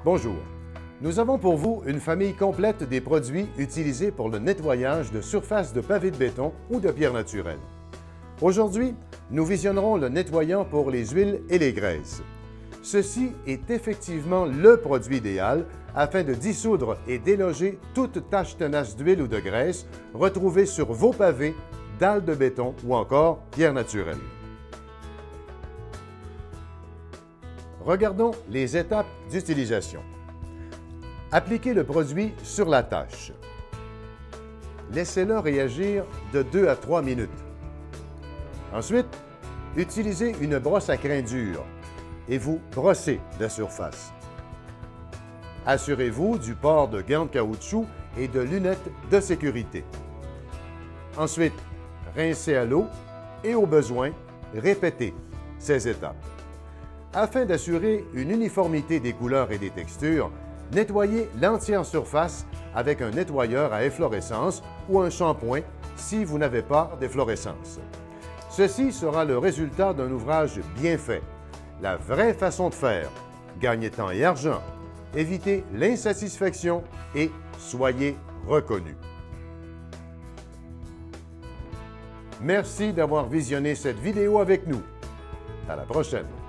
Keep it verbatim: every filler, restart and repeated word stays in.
Bonjour. Nous avons pour vous une famille complète des produits utilisés pour le nettoyage de surfaces de pavés de béton ou de pierres naturelles. Aujourd'hui, nous visionnerons le nettoyant pour les huiles et les graisses. Ceci est effectivement le produit idéal afin de dissoudre et déloger toute tache tenace d'huile ou de graisse retrouvée sur vos pavés, dalles de béton ou encore pierres naturelles. Regardons les étapes d'utilisation. Appliquez le produit sur la tache. Laissez-le réagir de deux à trois minutes. Ensuite, utilisez une brosse à crin dur et vous brossez la surface. Assurez-vous du port de gants de caoutchouc et de lunettes de sécurité. Ensuite, rincez à l'eau et au besoin, répétez ces étapes. Afin d'assurer une uniformité des couleurs et des textures, nettoyez l'entière surface avec un nettoyeur à efflorescence ou un shampoing si vous n'avez pas d'efflorescence. Ceci sera le résultat d'un ouvrage bien fait. La vraie façon de faire. Gagnez temps et argent. Évitez l'insatisfaction et soyez reconnu. Merci d'avoir visionné cette vidéo avec nous. À la prochaine!